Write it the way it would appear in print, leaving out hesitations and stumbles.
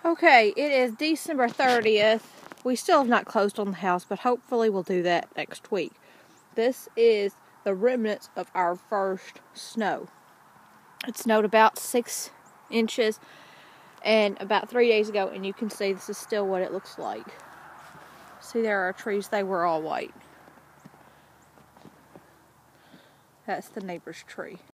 Okay, it is December 30th. We still have not closed on the house, but hopefully we'll do that next week. This is the remnants of our first snow. It snowed about 6 inches and about 3 days ago, and you can see this is still what it looks like. See, there are trees, they were all white. That's the neighbor's tree.